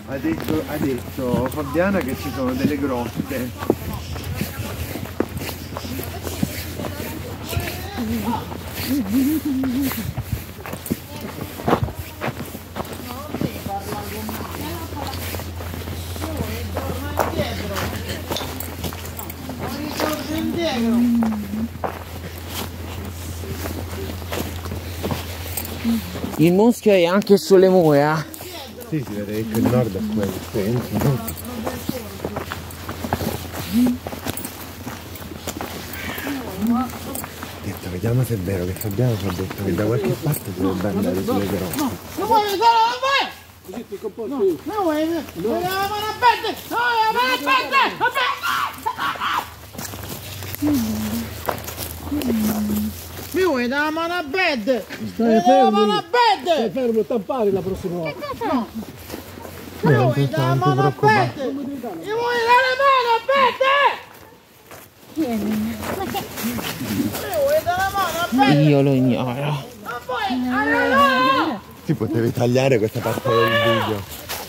Ha detto Fabiana che ci sono delle grotte. Il muschio è anche sulle mura. Sì, si vede che il nord è quello, penso, no? Detto, vediamo se è vero che Fabiano ci ha detto che da qualche parte dovrebbe andare sulle grotte. Non vuoi vedere, non vai! Così ti comporti. Non vuoi vedere, la mano aperta! No, la mano aperta! Mi vuoi dare la mano a bed? Stai fermo, a bed! stai fermo, tampare la prossima volta. No! Mi vuoi dare la mano a bed? Mi vuoi dare la mano a bed? Mi vuoi dare la mano a bed? Io lo ignoro. Non vuoi? Allora! Ti potevi tagliare questa parte del video.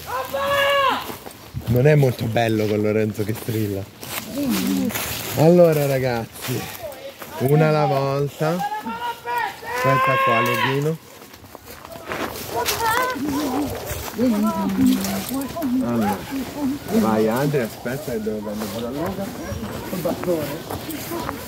Non è molto bello con Lorenzo che strilla. Allora ragazzi, una alla volta. Aspetta qua, Leghino. Allora, vai Andrea, aspetta che devo prendere pure all'uoga. Il bastone.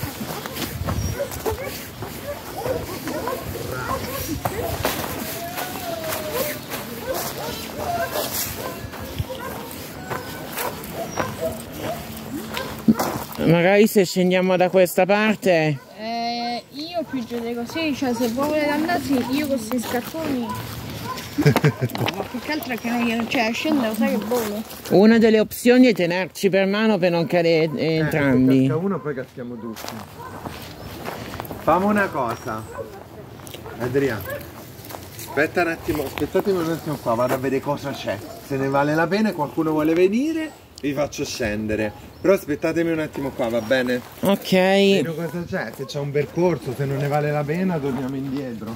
Magari se scendiamo da questa parte. Io più giù di così, cioè se voi volete andarsi io con questi scarponi. No, ma più che altro è che non cioè scendo, sai che volo. Una delle opzioni è tenerci per mano per non cadere entrambi. Casca uno poi caschiamo tutti. Famo una cosa. Adriano. Aspetta un attimo, aspettatemi un attimo qua, vado a vedere cosa c'è. Se ne vale la pena e qualcuno vuole venire, vi faccio scendere. Però aspettatemi un attimo qua, va bene? Ok. Vedo cosa c'è, se c'è un percorso, se non ne vale la pena torniamo indietro.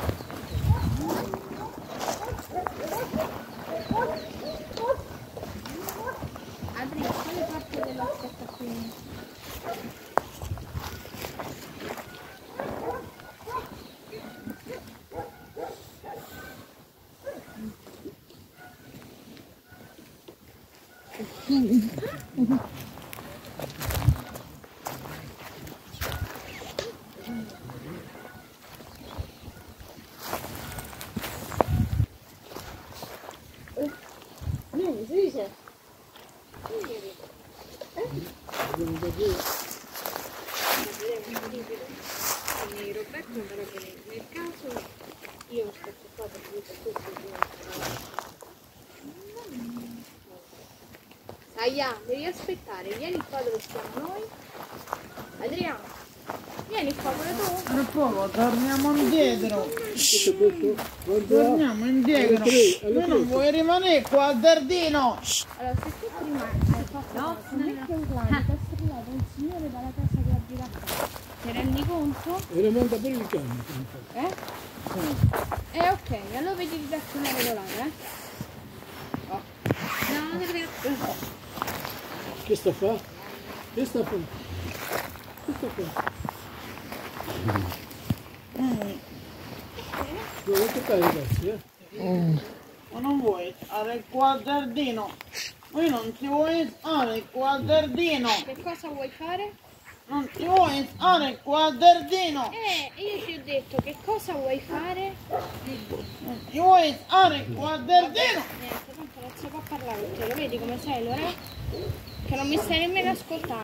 Adri, quale parte della scarpa qui? Roberto andrà bene. Nel caso io aspetto qua per questo Saia, devi aspettare, vieni qua dove stiamo noi. Adriano, vieni qua pure tu. Tra poco torniamo indietro. Torniamo indietro. Tu non vuoi rimanere qua al giardino. Allora, se tu prima hai fatto no, ti ho strillato un signore dalla casa che abita qua. Ti rendi conto? E le monta pure il cane. Ok, allora vedi di darti una regolare, Oh. No, non ti credo. Che sta a fare? Che sta a fare? Che sta a fare? Non toccare ragazzi, Ma non vuoi stare qua al giardino? Qui non ti vuoi stare qua al giardino. Che cosa vuoi fare? Non ti vuoi stare qua al giardino. Io ti ho detto che cosa vuoi fare? Non ti vuoi stare qua al giardino. Niente, tanto non si può parlare con te, lo vedi come sei, Lore? Che non mi stai nemmeno ascoltando.